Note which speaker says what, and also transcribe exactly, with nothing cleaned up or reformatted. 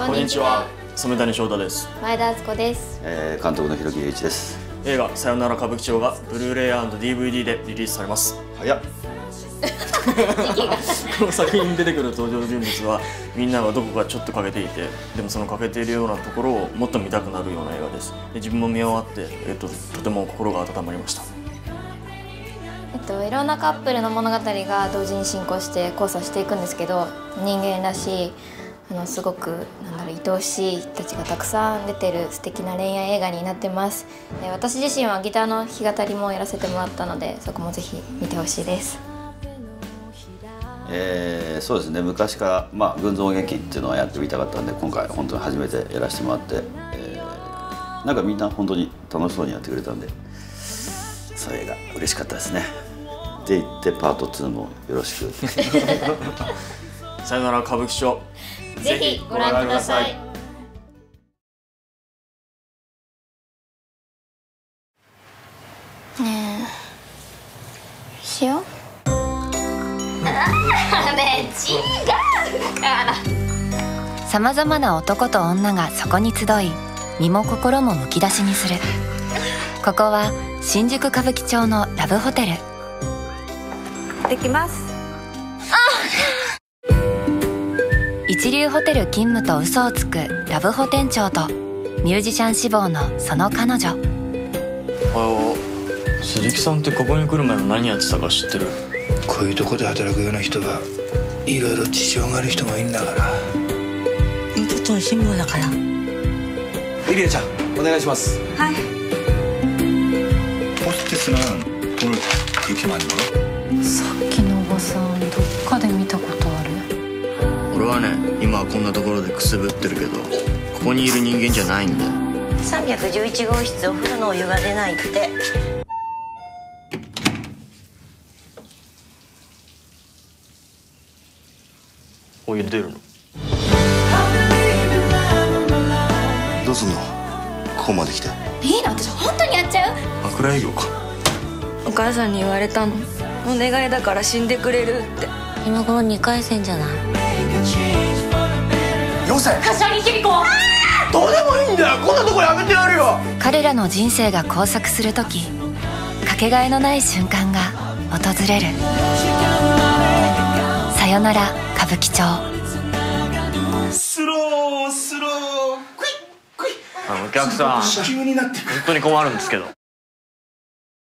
Speaker 1: こんにちは。染谷翔太です。
Speaker 2: 前田敦子です。
Speaker 3: えー、監督の広木雄一です。
Speaker 1: 映画さよなら歌舞伎町がブルーレイ&ディーブイディー でリリースされます。
Speaker 3: 早っ。
Speaker 1: この作品に出てくる登場人物はみんなはどこかちょっと欠けていて、でもその欠けているようなところをもっと見たくなるような映画です。で自分も見終わって、えっと、とても心が温まりました。
Speaker 2: えっと、いろんなカップルの物語が同時に進行して交差していくんですけど、人間らしいあのすごくなんだろう愛おしい人たちがたくさん出てる素敵な恋愛映画になってます。え私自身はギターの弾き語りもやらせてもらったので、そこもぜひ見てほしいです。
Speaker 3: えー、そうですね、昔から、まあ、群像劇っていうのはやってみたかったんで、今回本当に初めてやらせてもらって、えー、なんかみんな本当に楽しそうにやってくれたんで、それが嬉しかったですね。で言ってパートツーもよろしく。
Speaker 1: さよなら歌舞伎町、
Speaker 2: ぜひご覧ください。ねえ、しよう。ねえ、違うから。
Speaker 4: さまざまな男と女がそこに集い、身も心もむき出しにする。ここは新宿歌舞伎町のラブホテル。
Speaker 2: できます。
Speaker 4: 一流ホテル勤務と嘘をつくラブホ店長とミュージシャン志望のその彼女。
Speaker 1: ああ、鈴木さんってここに来る前の何やってたか知ってる？
Speaker 5: こういうとこで働くような人はいろいろ事情がある人がいいんだから。
Speaker 6: ちょっと辛抱だから。
Speaker 5: リリアちゃん、お願いします。
Speaker 6: はい。
Speaker 5: ホステスなんこれ決まりなの？
Speaker 4: さっきのおばさんどっかで見たことある。
Speaker 1: 俺はね、今はこんなところでくすぶってるけど、ここにいる人間じゃないんだよ。
Speaker 6: さんびゃくじゅういち号室お風呂のお湯が出ないって。
Speaker 1: お湯出るの？
Speaker 5: どうすんの？ここまで来て。
Speaker 2: いいの？私本当にやっちゃう？
Speaker 1: 枕営業か。
Speaker 7: お母さんに言われたの。お願いだから死んでくれるって。
Speaker 6: 今頃にかい戦じゃない。
Speaker 5: よせ。
Speaker 2: 柏木由美子。
Speaker 5: どうでもいいんだよ。こんなとこやめてやるよ。
Speaker 4: 彼らの人生が交錯するとき、かけがえのない瞬間が訪れる。さよなら歌舞伎町。
Speaker 5: スロースロークイックイッ。
Speaker 1: あのお客さん、本当に困るんですけど。